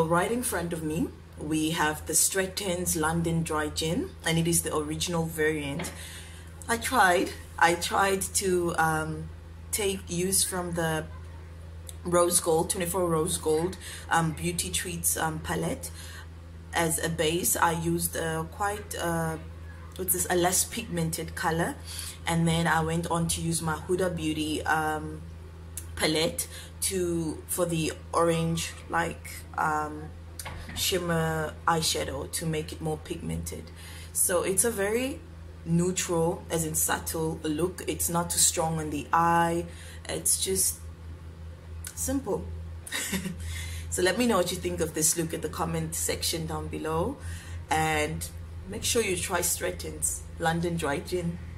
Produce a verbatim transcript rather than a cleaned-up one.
right in front of me we have the Stretton's London Dry Gin, and it is the original variant. I tried I tried to um, take use from the Rose Gold twenty-four Rose Gold um, Beauty Treats um, palette as a base. I used uh, quite uh, what's this a less pigmented color, and then I went on to use my Huda Beauty um, palette to for the orange like um, shimmer eyeshadow to make it more pigmented. So it's a very neutral, as in subtle look. It's not too strong on the eye. It's just simple. So let me know what you think of this look in the comment section down below, and make sure you try Stretton's London Dry Gin.